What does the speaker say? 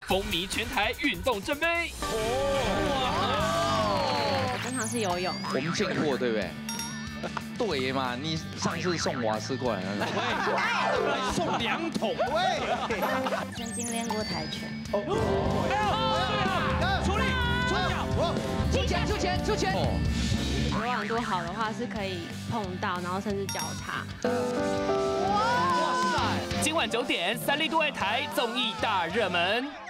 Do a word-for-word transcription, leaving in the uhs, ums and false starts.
风靡全台运动正杯。 哦，我经常是游泳。 我们见过，对不对？对嘛，你上次送瓦斯过来那个， 对，送两桶。喂， 曾经练过跆拳。 哦，出力，出脚， 出钱，出钱，出钱。 游泳多好的话是可以碰到，然后甚至交叉。 哇塞！今晚九点，三立都爱台综艺大热门。